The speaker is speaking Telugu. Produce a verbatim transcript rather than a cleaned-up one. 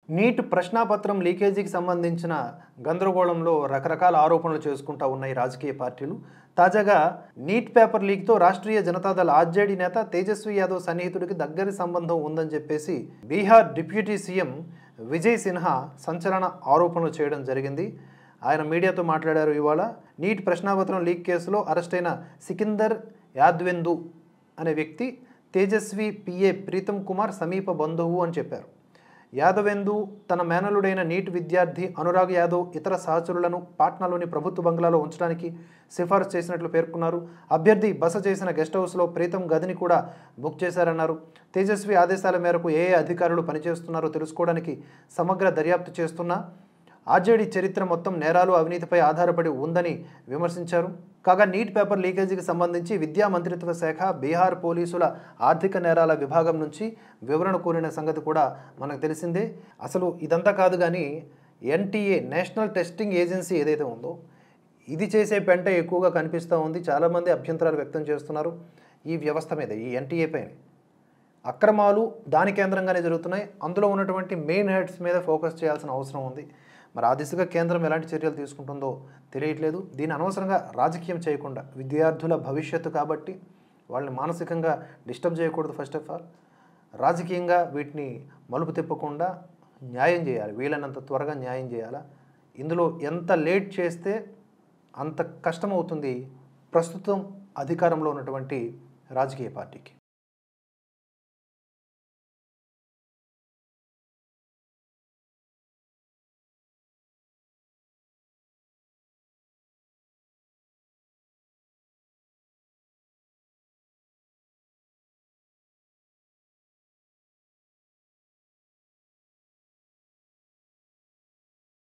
నీట్ ప్రశ్నాపత్రం లీకేజీకి సంబంధించిన గందరగోళంలో రకరకాల ఆరోపణలు చేసుకుంటా ఉన్నాయి రాజకీయ పార్టీలు. తాజాగా neat paper లీక్తో Rashtriya Janata Dal RJD నేత తేజస్వి యాదవ్ సన్నిహితుడికి దగ్గరి సంబంధం ఉందని చెప్పేసి బీహార్ డిప్యూటీ సీఎం విజయ్ సిన్హా సంచలన ఆరోపణలు చేయడం జరిగింది. ఆయన మీడియాతో మాట్లాడారు. ఇవాళ నీట్ ప్రశ్నాపత్రం లీక్ కేసులో అరెస్టైన సికిందర్ యాద్వెందు అనే వ్యక్తి తేజస్వి పిఏ ప్రీతం కుమార్ సమీప బంధువు అని చెప్పారు. యాదవెందు తన మేనలుడైన నీట్ విద్యార్థి అనురాగ్ యాదవ్ ఇతర సహచరులను పాట్నాలోని ప్రభుత్వ బంగ్లాలో ఉంచడానికి సిఫార్సు చేసినట్లు పేర్కొన్నారు. అభ్యర్థి బస చేసిన గెస్ట్ హౌస్లో ప్రీతం గదిని కూడా బుక్ చేశారన్నారు. తేజస్వి ఆదేశాల మేరకు ఏ ఏ అధికారులు పనిచేస్తున్నారో తెలుసుకోవడానికి సమగ్ర దర్యాప్తు చేస్తున్నా ఆర్జేడీ చరిత్ర మొత్తం నేరాలు అవినీతిపై ఆధారపడి ఉందని విమర్శించారు. కాగా నీట్ పేపర్ లీకేజీకి సంబంధించి విద్యా మంత్రిత్వ శాఖ బీహార్ పోలీసుల ఆర్థిక నేరాల విభాగం నుంచి వివరణ కోరిన సంగతి కూడా మనకు తెలిసిందే. అసలు ఇదంతా కాదు కానీ ఎన్టీఏ నేషనల్ టెస్టింగ్ ఏజెన్సీ ఏదైతే ఉందో ఇది చేసే పెంట ఎక్కువగా కనిపిస్తూ ఉంది. చాలామంది అభ్యంతరాలు వ్యక్తం చేస్తున్నారు ఈ వ్యవస్థ మీద, ఈ ఎన్టీఏ పైన. అక్రమాలు దాని కేంద్రంగానే జరుగుతున్నాయి. అందులో ఉన్నటువంటి మెయిన్ హెడ్స్ మీద ఫోకస్ చేయాల్సిన అవసరం ఉంది. మరి ఆ దిశగా కేంద్రం ఎలాంటి చర్యలు తీసుకుంటుందో తెలియట్లేదు. దీన్ని అనవసరంగా రాజకీయం చేయకుండా విద్యార్థుల భవిష్యత్తు కాబట్టి వాళ్ళని మానసికంగా డిస్టర్బ్ చేయకూడదు. ఫస్ట్ ఆఫ్ ఆల్ రాజకీయంగా వీటిని మలుపు తిప్పకుండా న్యాయం చేయాలి, వీలైనంత త్వరగా న్యాయం చేయాలా. ఇందులో ఎంత లేట్ చేస్తే అంత కష్టమవుతుంది ప్రస్తుతం అధికారంలో ఉన్నటువంటి రాజకీయ పార్టీకి.